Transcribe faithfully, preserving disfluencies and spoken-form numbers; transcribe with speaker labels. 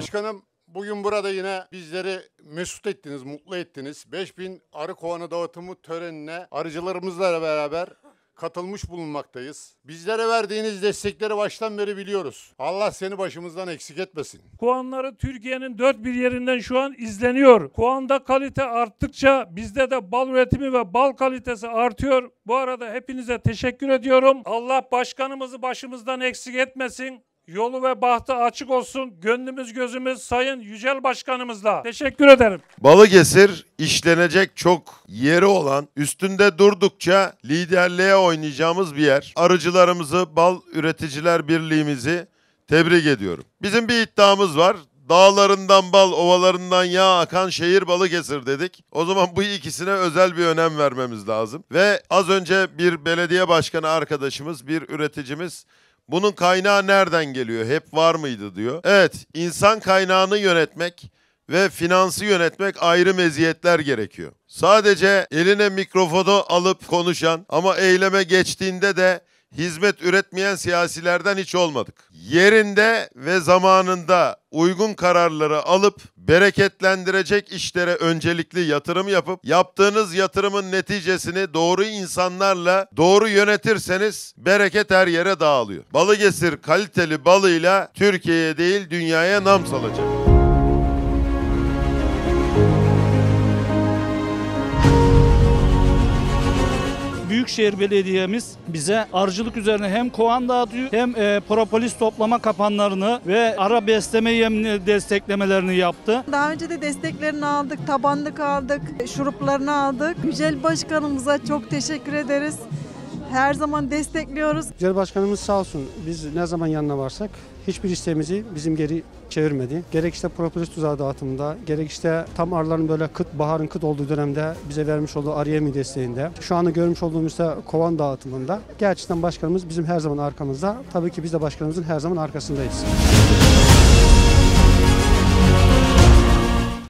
Speaker 1: Başkanım, bugün burada yine bizleri mesut ettiniz, mutlu ettiniz. beş bin arı kovanı dağıtımı törenine arıcılarımızla beraber katılmış bulunmaktayız. Bizlere verdiğiniz destekleri baştan beri biliyoruz. Allah seni başımızdan eksik etmesin.
Speaker 2: Kovanları Türkiye'nin dört bir yerinden şu an izleniyor. Kovanda kalite arttıkça bizde de bal üretimi ve bal kalitesi artıyor. Bu arada hepinize teşekkür ediyorum. Allah başkanımızı başımızdan eksik etmesin. Yolu ve bahtı açık olsun. Gönlümüz gözümüz Sayın Yücel Başkanımızla. Teşekkür ederim.
Speaker 3: Balıkesir işlenecek çok yeri olan, üstünde durdukça liderliğe oynayacağımız bir yer. Arıcılarımızı, Bal Üreticiler Birliğimizi tebrik ediyorum. Bizim bir iddiamız var. Dağlarından bal, ovalarından yağ akan şehir Balıkesir dedik. O zaman bu ikisine özel bir önem vermemiz lazım. Ve az önce bir belediye başkanı arkadaşımız, bir üreticimiz bunun kaynağı nereden geliyor, hep var mıydı diyor. Evet, insan kaynağını yönetmek ve finansı yönetmek ayrı meziyetler gerekiyor. Sadece eline mikrofonu alıp konuşan ama eyleme geçtiğinde de hizmet üretmeyen siyasilerden hiç olmadık. Yerinde ve zamanında uygun kararları alıp bereketlendirecek işlere öncelikli yatırım yapıp yaptığınız yatırımın neticesini doğru insanlarla doğru yönetirseniz bereket her yere dağılıyor. Balıkesir kaliteli balıyla Türkiye'ye değil dünyaya nam salacak.
Speaker 4: Büyükşehir Belediye'miz bize arıcılık üzerine hem kovan dağıtıyor hem e, propolis toplama kapanlarını ve ara besleme yemini desteklemelerini yaptı.
Speaker 5: Daha önce de desteklerini aldık, tabanlık aldık, şuruplarını aldık. Yücel Başkanımıza çok teşekkür ederiz. Her zaman destekliyoruz.
Speaker 6: Yücel Başkanımız sağ olsun, biz ne zaman yanına varsak hiçbir isteğimizi bizim geri çevirmedi. Gerek işte propolis tuzağı dağıtımında, gerek işte tam arıların böyle kıt, baharın kıt olduğu dönemde bize vermiş olduğu arı yemi desteğinde, şu anda görmüş olduğumuz da kovan dağıtımında gerçekten başkanımız bizim her zaman arkamızda. Tabii ki biz de başkanımızın her zaman arkasındayız.